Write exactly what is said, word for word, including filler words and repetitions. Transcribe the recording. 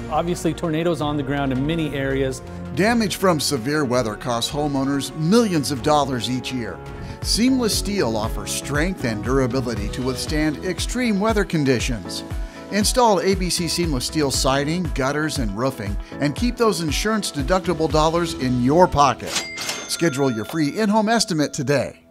Obviously, tornadoes on the ground in many areas. Damage from severe weather costs homeowners millions of dollars each year. Seamless Steel offers strength and durability to withstand extreme weather conditions. Install A B C Seamless Steel siding, gutters, and roofing, and keep those insurance deductible dollars in your pocket. Schedule your free in-home estimate today.